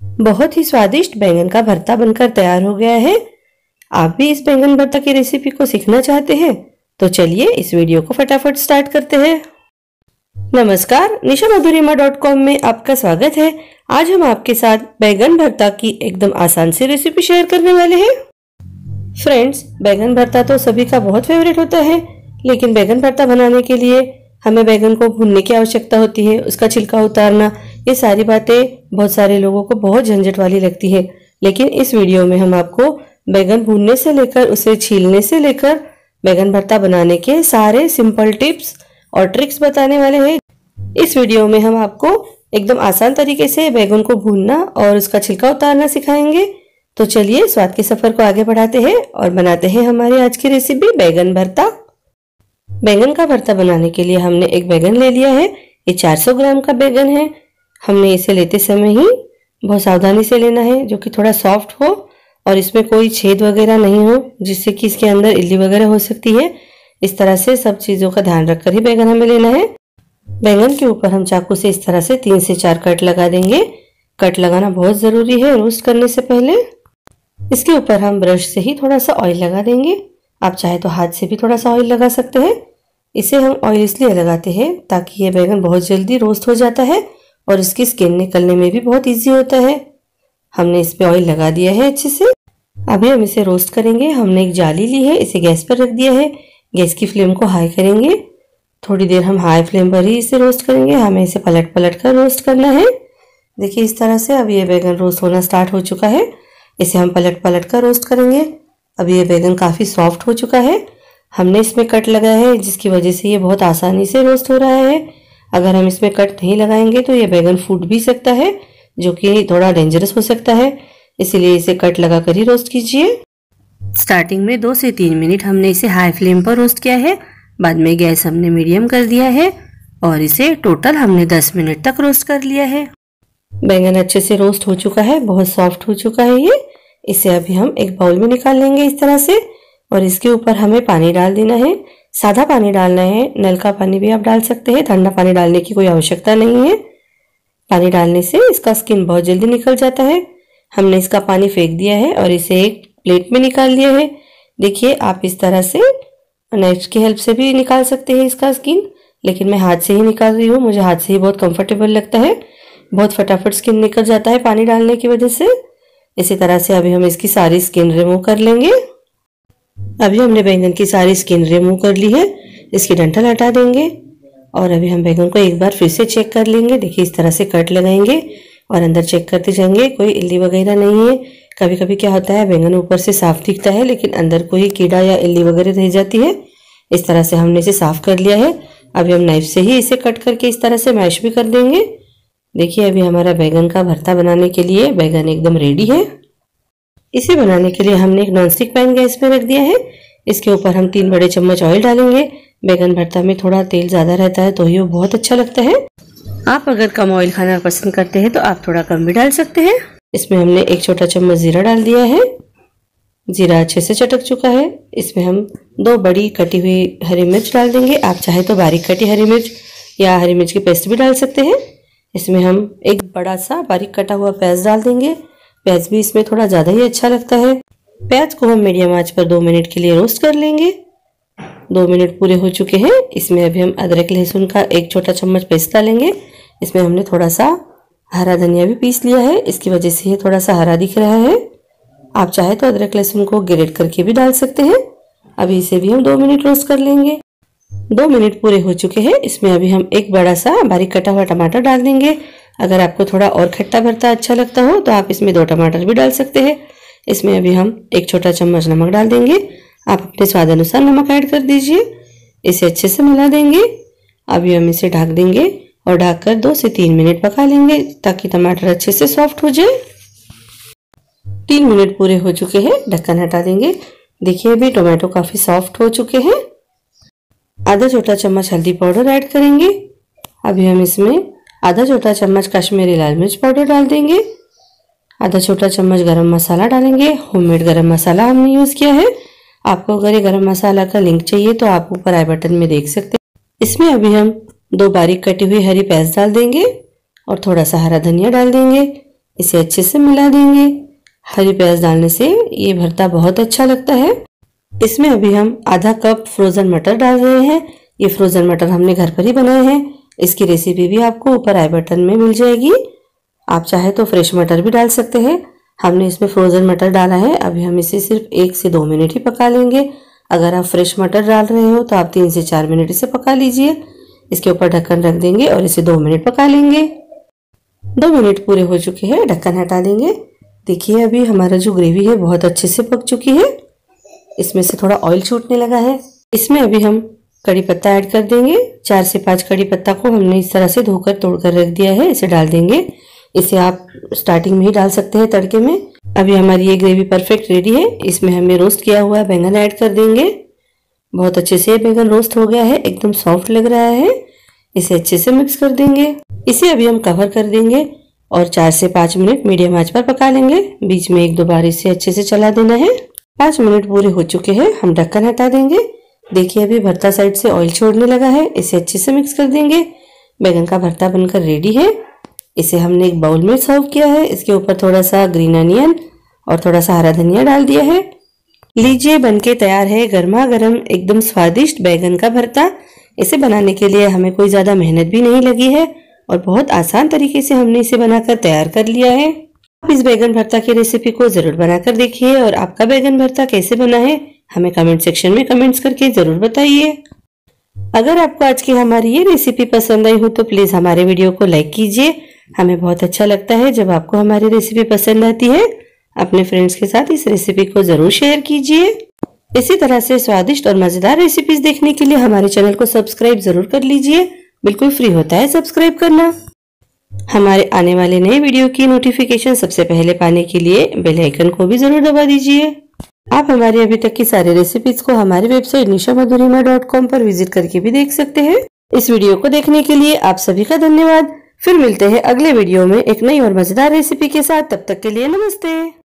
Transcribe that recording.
बहुत ही स्वादिष्ट बैंगन का भरता बनकर तैयार हो गया है। आप भी इस बैंगन भरता की रेसिपी को सीखना चाहते हैं तो चलिए इस वीडियो को फटाफट स्टार्ट करते हैं। नमस्कार, nishamadhurima.com में आपका स्वागत है। आज हम आपके साथ बैंगन भरता की एकदम आसान सी रेसिपी शेयर करने वाले हैं। फ्रेंड्स, बैंगन भरता तो सभी का बहुत फेवरेट होता है, लेकिन बैंगन भरता बनाने के लिए हमें बैंगन को भूनने की आवश्यकता होती है, उसका छिलका उतारना, ये सारी बातें बहुत सारे लोगों को बहुत झंझट वाली लगती है। लेकिन इस वीडियो में हम आपको बैंगन भूनने से लेकर उसे छीलने से लेकर बैंगन भरता बनाने के सारे सिंपल टिप्स और ट्रिक्स बताने वाले हैं। इस वीडियो में हम आपको एकदम आसान तरीके से बैंगन को भूनना और उसका छिलका उतारना सिखाएंगे। तो चलिए स्वाद के सफर को आगे बढ़ाते हैं और बनाते हैं हमारी आज की रेसिपी बैंगन भरता। बैंगन का भरता बनाने के लिए हमने एक बैंगन ले लिया है। ये 400 ग्राम का बैंगन है। हमने इसे लेते समय ही बहुत सावधानी से लेना है, जो कि थोड़ा सॉफ्ट हो और इसमें कोई छेद वगैरह नहीं हो, जिससे कि इसके अंदर इल्ली वगैरह हो सकती है। इस तरह से सब चीज़ों का ध्यान रखकर ही बैंगन हमें लेना है। बैंगन के ऊपर हम चाकू से इस तरह से 3 से 4 कट लगा देंगे। कट लगाना बहुत ज़रूरी है रोस्ट करने से पहले। इसके ऊपर हम ब्रश से ही थोड़ा सा ऑयल लगा देंगे। आप चाहे तो हाथ से भी थोड़ा सा ऑयल लगा सकते हैं। इसे हम ऑयल इसलिए लगाते हैं ताकि ये बैंगन बहुत जल्दी रोस्ट हो जाता है और इसकी स्किन निकलने में भी बहुत इजी होता है। हमने इस पे ऑयल लगा दिया है अच्छे से। अभी हम इसे रोस्ट करेंगे। हमने एक जाली ली है, इसे गैस पर रख दिया है। गैस की फ्लेम को हाई करेंगे। थोड़ी देर हम हाई फ्लेम पर ही इसे रोस्ट करेंगे। हमें इसे पलट पलट कर रोस्ट करना है। देखिए इस तरह से अब ये बैंगन रोस्ट होना स्टार्ट हो चुका है। इसे हम पलट पलट कर रोस्ट करेंगे। अब ये बैंगन काफ़ी सॉफ्ट हो चुका है। हमने इसमें कट लगाया है, जिसकी वजह से ये बहुत आसानी से रोस्ट हो रहा है। अगर हम इसमें कट नहीं लगाएंगे तो ये बैंगन फूट भी सकता है, जो कि थोड़ा डेंजरस हो सकता है। इसीलिए इसे कट लगा कर ही रोस्ट कीजिए। स्टार्टिंग में 2 से 3 मिनट हमने इसे हाई फ्लेम पर रोस्ट किया है। बाद में गैस हमने मीडियम कर दिया है और इसे टोटल हमने 10 मिनट तक रोस्ट कर लिया है। बैंगन अच्छे से रोस्ट हो चुका है, बहुत सॉफ्ट हो चुका है ये। इसे अभी हम एक बाउल में निकाल लेंगे इस तरह से, और इसके ऊपर हमें पानी डाल देना है। सादा पानी डालना है, नल का पानी भी आप डाल सकते हैं। ठंडा पानी डालने की कोई आवश्यकता नहीं है। पानी डालने से इसका स्किन बहुत जल्दी निकल जाता है। हमने इसका पानी फेंक दिया है और इसे एक प्लेट में निकाल लिया है। देखिए आप इस तरह से नाइफ की हेल्प से भी निकाल सकते हैं इसका स्किन, लेकिन मैं हाथ से ही निकाल रही हूँ। मुझे हाथ से ही बहुत कंफर्टेबल लगता है। बहुत फटाफट स्किन निकल जाता है पानी डालने की वजह से। इसी तरह से अभी हम इसकी सारी स्किन रिमूव कर लेंगे। अभी हमने बैंगन की सारी स्किन रिमूव कर ली है। इसकी डंठल हटा देंगे और अभी हम बैंगन को एक बार फिर से चेक कर लेंगे। देखिए इस तरह से कट लगाएंगे और अंदर चेक करते जाएंगे, कोई इल्ली वगैरह नहीं है। कभी कभी क्या होता है, बैंगन ऊपर से साफ दिखता है लेकिन अंदर कोई कीड़ा या इल्ली वगैरह रह जाती है। इस तरह से हमने इसे साफ कर लिया है। अभी हम नाइफ से ही इसे कट करके इस तरह से मैश भी कर देंगे। देखिए अभी हमारा बैंगन का भरता बनाने के लिए बैंगन एकदम रेडी है। इसे बनाने के लिए हमने एक नॉनस्टिक पैन गैस पे रख दिया है। इसके ऊपर हम 3 बड़े चम्मच ऑयल डालेंगे। बैंगन भरता में थोड़ा तेल ज़्यादा रहता है तो ये बहुत अच्छा लगता है। आप अगर कम ऑयल खाना पसंद करते हैं तो आप थोड़ा कम भी डाल सकते हैं। इसमें हमने 1 छोटा चम्मच जीरा डाल दिया है। जीरा अच्छे से चटक चुका है। इसमें हम 2 बड़ी कटी हुई हरी मिर्च डाल देंगे। आप चाहे तो बारीक कटी हरी मिर्च या हरी मिर्च की पेस्ट भी डाल सकते हैं। इसमें हम एक बड़ा सा बारीक कटा हुआ प्याज डाल देंगे। प्याज भी इसमें थोड़ा ज़्यादा ही अच्छा लगता है। प्याज को हम मीडियम आंच पर 2 मिनट के लिए रोस्ट कर लेंगे। 2 मिनट पूरे हो चुके हैं। इसमें अभी हम अदरक लहसुन का 1 छोटा चम्मच पेस्ट डालेंगे। इसमें हमने थोड़ा सा हरा धनिया भी पीस लिया है, इसकी वजह से ये थोड़ा सा हरा दिख रहा है। आप चाहे तो अदरक लहसुन को ग्रेट करके भी डाल सकते हैं। अभी इसे भी हम 2 मिनट रोस्ट कर लेंगे। 2 मिनट पूरे हो चुके हैं। इसमें अभी हम एक बड़ा सा बारीक कटा हुआ टमाटर डाल देंगे। अगर आपको थोड़ा और खट्टा भरता अच्छा लगता हो तो आप इसमें 2 टमाटर भी डाल सकते हैं। इसमें अभी हम 1 छोटा चम्मच नमक डाल देंगे। आप अपने स्वाद अनुसार नमक ऐड कर दीजिए। इसे अच्छे से मिला देंगे। अभी हम इसे ढक देंगे और ढककर 2 से 3 मिनट पका लेंगे ताकि टमाटर अच्छे से सॉफ्ट हो जाए। 3 मिनट पूरे हो चुके हैं। ढक्कन हटा देंगे। देखिए अभी टोमेटो काफ़ी सॉफ्ट हो चुके हैं। आधा छोटा चम्मच हल्दी पाउडर ऐड करेंगे। अभी हम इसमें आधा छोटा चम्मच कश्मीरी लाल मिर्च पाउडर डाल देंगे। आधा छोटा चम्मच गरम मसाला डालेंगे। होममेड गरम मसाला हमने यूज़ किया है। आपको अगर ये गरम मसाला का लिंक चाहिए तो आप ऊपर आई बटन में देख सकते हैं। इसमें अभी हम 2 बारीक कटी हुई हरी प्याज डाल देंगे और थोड़ा सा हरा धनिया डाल देंगे। इसे अच्छे से मिला देंगे। हरी प्याज डालने से ये भरता बहुत अच्छा लगता है। इसमें अभी हम आधा कप फ्रोजन मटर डाल रहे हैं। ये फ्रोजन मटर हमने घर पर ही बनाए हैं। इसकी रेसिपी भी आपको ऊपर आई बटन में मिल जाएगी। आप चाहे तो फ्रेश मटर भी डाल सकते हैं। हमने इसमें फ्रोजन मटर डाला है। अभी हम इसे सिर्फ 1 से 2 मिनट ही पका लेंगे। अगर आप फ्रेश मटर डाल रहे हो तो आप 3 से 4 मिनट इसे पका लीजिए। इसके ऊपर ढक्कन रख देंगे और इसे 2 मिनट पका लेंगे। 2 मिनट पूरे हो चुके हैं, ढक्कन हटा देंगे। देखिए अभी हमारा जो ग्रेवी है बहुत अच्छे से पक चुकी है। इसमें से थोड़ा ऑयल छूटने लगा है। इसमें अभी हम कड़ी पत्ता ऐड कर देंगे। 4 से 5 कड़ी पत्ता को हमने इस तरह से धोकर तोड़कर रख दिया है। इसे डाल देंगे। इसे आप स्टार्टिंग में ही डाल सकते हैं तड़के में। अभी हमारी ये ग्रेवी परफेक्ट रेडी है। इसमें हमें रोस्ट किया हुआ बैंगन ऐड कर देंगे। बहुत अच्छे से बैंगन रोस्ट हो गया है, एकदम सॉफ्ट लग रहा है। इसे अच्छे से मिक्स कर देंगे। इसे अभी हम कवर कर देंगे और 4 से 5 मिनट मीडियम आंच पर पका लेंगे। बीच में 1-2 बार इसे अच्छे से चला देना है। 5 मिनट पूरे हो चुके हैं, हम ढक्कन हटा देंगे। देखिए अभी भरता साइड से ऑयल छोड़ने लगा है। इसे अच्छे से मिक्स कर देंगे। बैंगन का भरता बनकर रेडी है। इसे हमने एक बाउल में सर्व किया है। इसके ऊपर थोड़ा सा ग्रीन अनियन और थोड़ा सा हरा धनिया डाल दिया है। लीजिए बनके तैयार है गर्मा गर्म एकदम स्वादिष्ट बैंगन का भरता। इसे बनाने के लिए हमें कोई ज्यादा मेहनत भी नहीं लगी है और बहुत आसान तरीके से हमने इसे बनाकर तैयार कर लिया है। आप इस बैंगन भरता की रेसिपी को जरूर बनाकर देखिए और आपका बैंगन भरता कैसे बना है हमें कमेंट सेक्शन में कमेंट्स करके जरूर बताइए। अगर आपको आज की हमारी ये रेसिपी पसंद आई हो तो प्लीज हमारे वीडियो को लाइक कीजिए। हमें बहुत अच्छा लगता है जब आपको हमारी रेसिपी पसंद आती है। अपने फ्रेंड्स के साथ इस रेसिपी को जरूर शेयर कीजिए। इसी तरह से स्वादिष्ट और मजेदार रेसिपीज देखने के लिए हमारे चैनल को सब्सक्राइब जरूर कर लीजिए। बिल्कुल फ्री होता है सब्सक्राइब करना। हमारे आने वाले नए वीडियो की नोटिफिकेशन सबसे पहले पाने के लिए बेल आइकन को भी जरूर दबा दीजिए। आप हमारी अभी तक की सारी रेसिपीज को हमारी वेबसाइट nishamadhurima.com पर विजिट करके भी देख सकते हैं। इस वीडियो को देखने के लिए आप सभी का धन्यवाद। फिर मिलते हैं अगले वीडियो में एक नई और मजेदार रेसिपी के साथ। तब तक के लिए नमस्ते।